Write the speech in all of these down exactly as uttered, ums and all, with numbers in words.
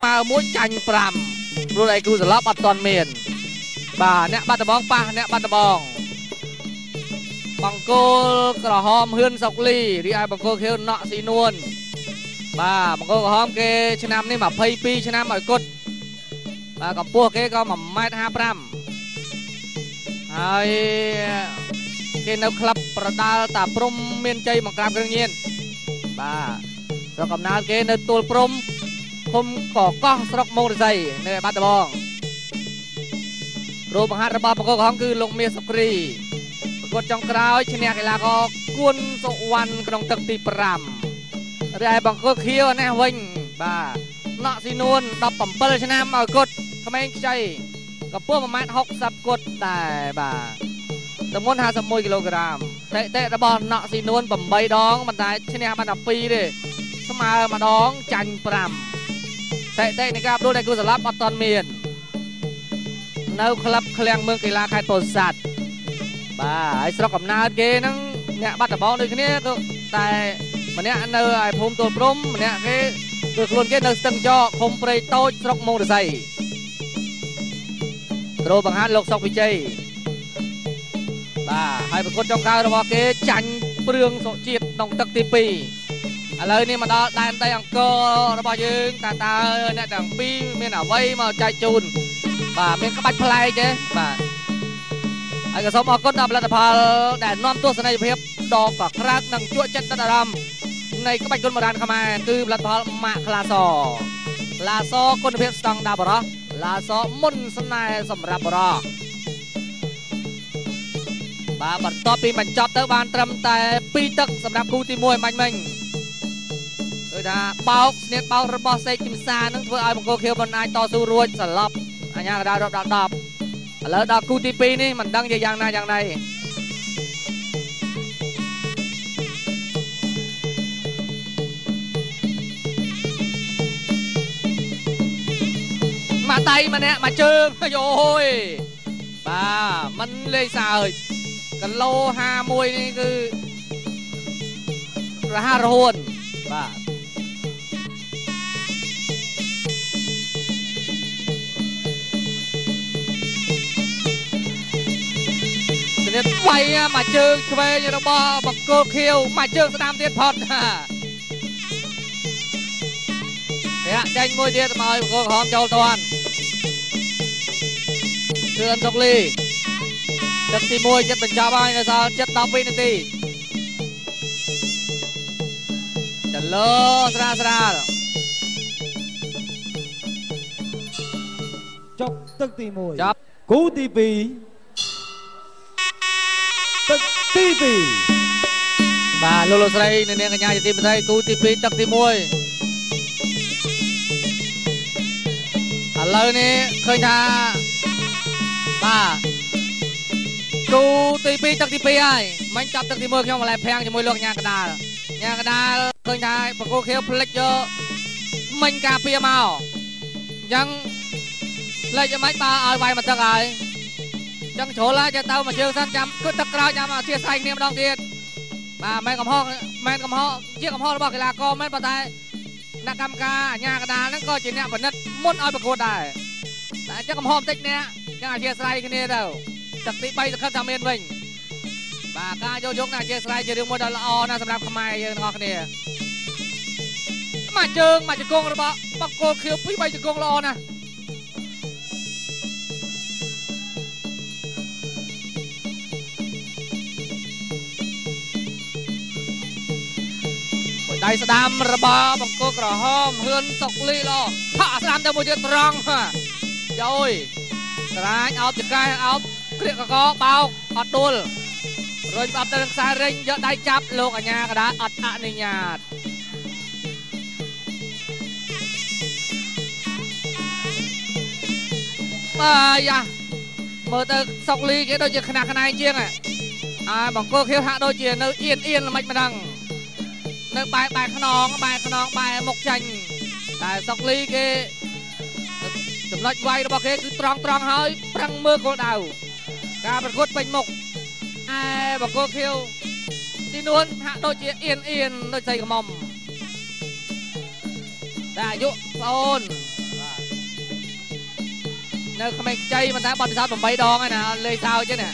มาม้วนจันปรำรู้ไรกูจะรับอัดตอนเมียนบ่าเนี่ยบัตรบองป่ะเนี่ยบัตรบองบังโกกระหอมเฮือนสกลีรีไอบังโกเขียวเนาะสีนวลบ่าบังโกกระหอมเกชนามนี่มาเพย์ปีชนามอ่อยกดบ่ากับพวกเกก็มาไม้ห้าปรำไอ้เกนเอาคลับประดาตาพรมเมียนใจมังกรามกระเงียนบ่าเรากับนาเกนเอาตัวพรมคมก่อก้อสระมงใจในบัตรบองรูปหัตถ์ระบอบบังโกกระหอมคือลงเมียสกรีกดจงกราวชนะกีฬาก็กุนสุวรรณกรงตึกตีปรำเรียบังก็เขียวแน่วิ่งบ่าเนาะสีนวลดับปั่มเปิลชนะมากดทำไมใจกับพวกประมาณหกสิบกดแต่บ่าจำนวนห้าสิบมวยกิโลกรัมเตะเตะระบอบเนาะสีนวลปั่มใบดองมันได้ชนะมันดับปีดิสมามาดองจันปรำเตะเตะในการดูในกุศลปัตตอนเมียนเนื้อคลับเคลียงเมืองกีฬาไข่ตัวสัตว์บ่าไอ้สระกับนาเกนั่งเนี่ยบัตรบอลเลยทีนี้ก็แต่มันเนี่ยเนื้อไอ้ภูมิตัวพรมมันเนี่ยcáiตัวคนcáiเนื้อตึงจ่อคมเปรย์โต้สระมงเดือดใส่โตบังฮันโลกสอกวิจัยบ่าให้เป็นคนจงกาวระบอกเกจันเปลืองโสจิตนองตักตีปีอะไรนี่มาดอแดนไตอังเกอระบอกยืงตาตาเนี่ยดังปีเมียนเอาไว้มาใจจูนบ่าเมียนกระบัดพลายเจ๊บ่าไอ้กระสอบออกก้นดับรัตพาแดดน้อมตัวสนายเพียบดอกกับคราดนังจั่วเจ็ดตะดำในกระบัดก้นมาดานขมาคือรัตพามาคลาซอลาซอก้นเพียบสตังดาบรอลาซอมุนสนายสำรับบรอบาบัดต่อปีมันจอบเตอร์บานตรำแต่ปีตึกสำหรับคู่ที่มวยมันมันคือถ้าเบาเนียเบาระบอเซจิมซานั่งเพื่อไอ้บังโกเขียวบนไอต่อสู้รวยสลับอันนี้ก็ได้รอบดอกแล้วดอกคู่ที่ปีนี่มันดังอย่างไรอย่างไรมาไตมาเนี่ยมาเจิงโอ้ยบ้ามันเลยสาวกันโลห้ามวยนี่คือระห้าระหวนบ้าเนี่ยไฟมาเจิงช่วยยาบอบักโกเขียวมาเจิงสนามเตียนพอดเนี่ยใจมวยเตียนมาบักโกหอมโจลตอนเตือนสกลีจัดตีมวยจัดเป็นชาวบ้านนะสาวจัดตามวินาทีจัดเลิศสระสระจบตึกตีมวยจับกูตีปีตึกตีปีบ่าโลโลสไลน์เนี่ยกันยาจะตีไปไทยกูตีปีตึกตีมวยอะไรนี่เคยท่าบ่ากูตีปีตึกตีปีไอ้มันจับตึกตีมวยเข้ามาแล้วแพงจะมวยเลือกยากระดาษยากระดาษเคยท่าปะโกเขียวพลิกเยอะมันกาเปียมายังเลยจะไม่ตาเอาไว้มาตึกไอ้จังโฉล่าจะเต้ามาเชียวสั้นจำก็ตะกร้าจำมาเชียร์ใส่เนี่ยมาดองเทียนมาแม่กับพ่อแม่กับพ่อเชี่ยกับพ่อบอกกีฬาก็แม่ปะไตนักกรรมการญากระดานั่นก็จีเนี่ยผลนัดมุ่นเอาไปโคตรได้แต่เจ้ากับพ่อติ๊กเนี่ยยังเชียร์ใส่กันเนี่ยเด้อตักตีไปจะเข้าทำเองวิ่งบากาโยยกนะเชียร์ใส่จะดึงมวยดอลอนะสำหรับขมายยังงอกันเนี่ยมาเจิงมาจะโกงหรือเปล่าปักโกเขียวพี่ไปจะโกงรอนะได้สดามระบาบังโกกระหอมเฮือนตกลีลอผ้าสดามแต่มวยจะตรังฮะโย้ยกระไรเอาจะกลายเอาเกลียกกระเบาอัดตูลโรยอัดเดินสายเร่งเยอะได้จับโลกอัญญากระดาอัดอะนิญาตมาอย่าเมื่อแต่ตกลีจะโดนจะขนาดขนาดเจียงอ่ะอ่าบังโกเขียวหาโดนเจียงเนื้อเอียนเอียนละไม่มาดังในใบใบขนองใบขนองใบหมกจันแต่สกลีเกสำนักไว้ระบอกเกคือตรองตรองหายปรังมือโกดาวการประกวดเป็นหมกไอ้บอกโกเขียวที่นวลหาโดยเจียเอียนเอียนโดยใจกระมอมแต่อายุโอนនៅក្មេងចៃមិនថាបត់ពិសោធន៍8ដងឯណាលេងសើចទេណា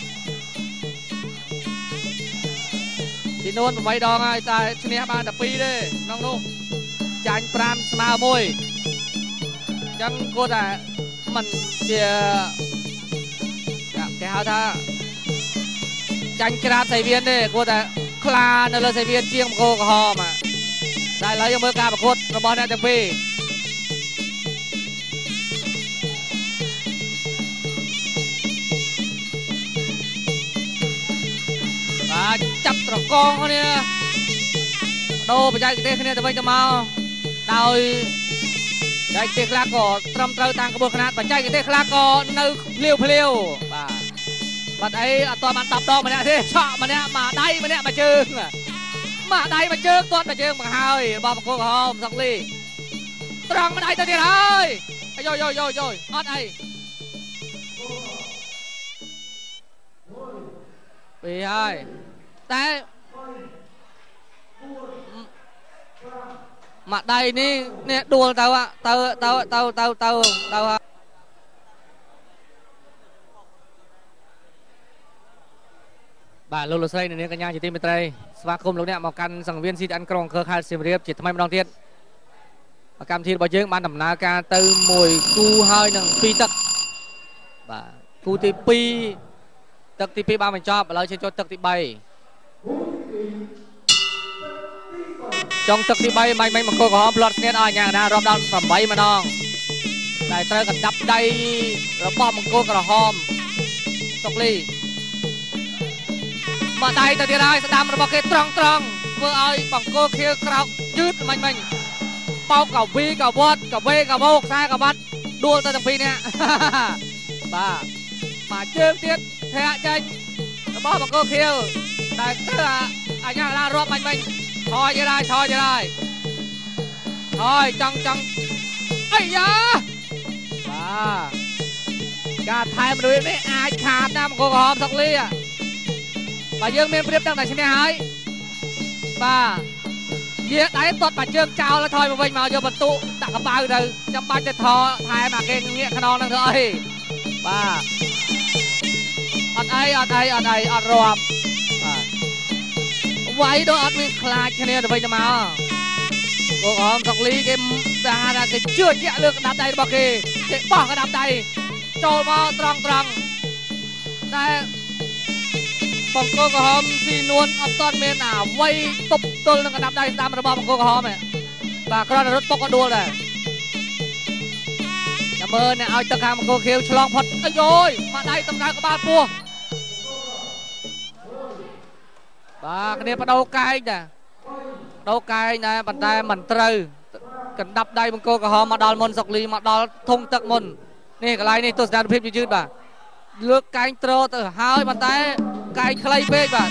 ទីនួន8ដងហើយតែឈ្នះបានតែ2ទេក្នុងនោះចាញ់5ស្មើ1អញ្ចឹងគាត់ថាមិនជាគេហៅថាចាញ់ក្រាបសៃវៀនទេគាត់ថាខ្លានៅលើសៃវៀនជាងបង្គោលក្រហមតែឥឡូវយើងមើលការប្រកួតរបស់អ្នកទាំងពីរបាទចាប់ត្រកងគ្នាដូរបច្ចេកទេសគ្នាទៅវិញទៅមកដោយបច្ចេកទេសខ្លះក៏ត្រឹមត្រូវតាមក្បួនខ្នាតបច្ចេកទេសខ្លះក៏នៅភ្លាវភ្លាវបាទបាត់អីអត់ទាន់បាន10ដងម្នាក់ទេឆក់ម្នាក់មកដៃម្នាក់មកជើងមកដៃមកជើងទាត់មកជើងមកហើយរបស់បង្គោលក្រហមសុកលីត្រង់មកដៃទៅទៀតហើយយោយោយោយោអត់អីពីហើយតែមកដៃនេះនេះដួលទៅទៅទៅទៅទៅទៅទៅបាទលោកលោកស្រីនាងកញ្ញាជាទីមេត្រីស្វាគមន៍លោកអ្នកមកកាន់សង្វៀនស៊ីអានក្រុងអង្គរខេត្តសៀមរាបជាថ្មីម្ដងទៀតកម្មវិធីរបស់យើងបានដំណើរការទៅមួយគូហើយនឹងពីរទឹកបាទគូទីពីរទឹកទីពីរបានបញ្ចប់ឥឡូវឈានចូលទឹកទីបីចុងទឹកទីបីមិនមិនបង្គោលក្រហមផ្លត់ស្នៀតឲ្យយ៉ាងណារាប់ដល់8ម្ដងតែត្រូវកណ្ដាប់ដៃរបស់បង្គោលក្រហមសុកលីមកដៃទៅទៀតហើយស្ដាំរបស់គេត្រង់ត្រង់ធ្វើឲ្យបង្គោលខៀវក្រោកយឺតមិនមិនបោកកវីកវត្តកវេកវោខ្សែកបាត់ដួលទៅទាំងពីរនេះបាទមកជើងទៀតធាក់ចេញរបស់បង្គោលខៀវតែត្រូវអញ្ញាឡារាប់មិនមិនថយទៅដែរថយទៅដែរថយចង់ចង់អីយ៉ាបាទការថែមរួយនេះអាចខាតណាបង្គោលក្រហមសុកលីបើយើងមានប្រៀបតាំងតែឈ្នះហើយបាទយាដៃទាត់បាច់ជើងចោលហើយថយមកវិញមកយកបន្ទុកដាក់កបៅទៅចាំបាច់ទៅថថែមអាគេងាកខ្នងនឹងធ្វើអីបាទអត់អីអត់អីអត់អីអត់រាប់បាទវាយដូចអត់មានខ្លាចគ្នាទៅវិញទៅមកពួកអមសុកលីគេថាថាគេជឿជាក់លើកណ្ដាប់ដៃរបស់គេគេបោះកណ្ដាប់ដៃចូលមកត្រង់ត្រង់តែបង្គោលក្រហមស៊ីនួនអត់ទាន់មានអាវ័យទប់ទល់នឹងកណ្ដាប់ដៃស្ដាំរបស់បង្គោលក្រហមទេបាទគ្រាន់តែរត់ពុកក៏ដួលដែរចាំមើលអ្នកឲ្យទឹកខាងបង្គោលខៀវឆ្លងផុតអីយយមកដៃតំដៅក្បាលពោះបាទគ្នាបដូរកែងដែរបដូរកែងដែរប៉ុន្តែមិនត្រូវកណ្ដាប់ដៃបង្គោលក្រហមមកដល់មុនសុកលីមកដល់ធុងទឹកមុននេះកន្លែងនេះទស្សនវិជ្ជាយឺតបាទលើកកែងត្រទៅហើយប៉ុន្តែកែងខ្លីពេកបាទ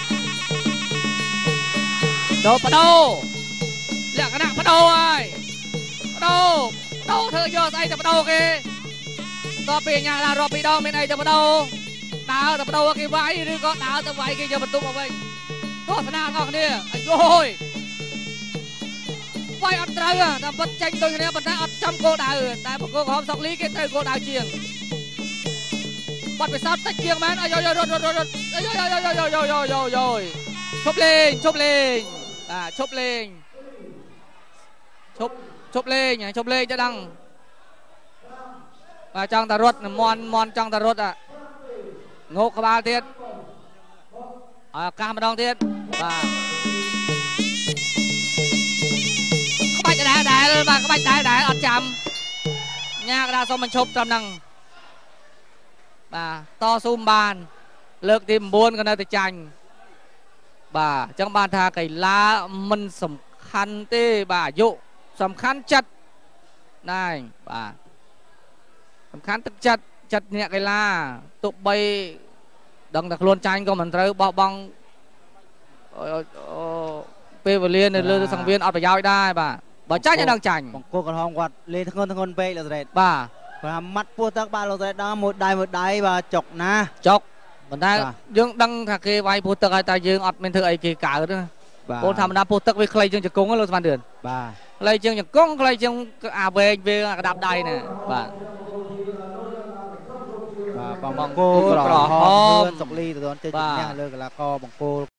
ដោបដោលក្ខណៈបដោហើយបដោបដោធ្វើយកស្អីទៅបដោគេតទៅពីអញ្ញាឡារាប់ពីរដងមានអីទៅបដោដើរទៅបដោគេវាយឬក៏ដើរទៅវាយគេយកបន្ទុកមកវិញទស្សនាបងប្អូនគ្នាអាយយវាយអត់ត្រូវតែបិទចេញដូចគ្នាប៉ុន្តែអត់ចំគោលដៅតែបង្គោលក្រហមសុកលីគេត្រូវគោលដៅជាងបាត់ពិសោធន៍តិចជាងមែនអាយយរត់រត់រត់អាយយយយយយយយយយឈប់លេងឈប់លេងបាទឈប់លេងឈប់ឈប់លេងឈប់លេងទៅដឹងបាទចង់តែរត់មន់មន់ចង់តែរត់ងោកក្បាលទៀតឲ្យឱកាសម្ដងទៀតបាទក្បាច់ដែរដែរបាទក្បាច់ដែរដែរអត់ចាំញ៉ាកដាសុំបញ្ឈប់ត្រឹមហ្នឹងបាទតស៊ូមិនបានលើកទី9ក៏នៅតែចាញ់បាទអញ្ចឹងបានថាកីឡាមិនសំខាន់ទេបាទអាយុសំខាន់ចិត្តណែបាទសំខាន់ទឹកចិត្តចិត្តអ្នកកីឡាទោះបីដឹងតែខ្លួនចាញ់ក៏មិនត្រូវបោះបង់ពេលវេលានៅលើសង្វៀនអត់ប្រយោជន៍ដែរបាទបើចាញ់ឲ្យដឹងចាញ់បង្គោលក្រហមគាត់លេងធ្ងន់ធ្ងន់ពេកលោកស្រេតបាទបាទម៉ាត់ពោះទឹកបាទលោកស្រេតដល់មួយដៃមួយដៃបាទចុកណាចុកប៉ុន្តែយើងដឹងថាគេវាយពោះទឹកហើយតែយើងអត់មានធ្វើអីគេកើតទេពលធម្មតាពោះទឹកវាខ្លីជាងជង្គង់លោកស្មានទឿនបាទខ្លីជាងជង្គង់ខ្លីជាងអាវែងវាកដាប់ដៃណាបាទបង្គោលក្រហមសុកលីទៅដល់ជ័យជំនះលើកីឡាករបង្គោល